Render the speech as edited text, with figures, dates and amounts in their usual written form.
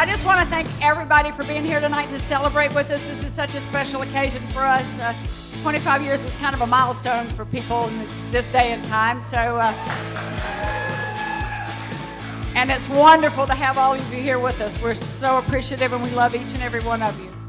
I just want to thank everybody for being here tonight to celebrate with us. This is such a special occasion for us. 25 years is kind of a milestone for people in this day and time. So, and it's wonderful to have all of you here with us. We're so appreciative and we love each and every one of you.